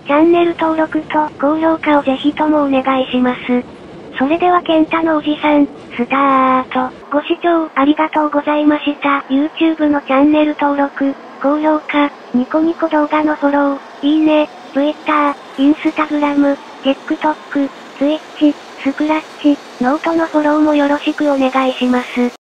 チャンネル登録と高評価をぜひともお願いします。それではケンタのおじさん、スタート。ご視聴ありがとうございました。YouTube のチャンネル登録、高評価、ニコニコ動画のフォロー、いいね、Twitter、Instagram、TikTok、Twitch、スクラッチ、ノートのフォローもよろしくお願いします。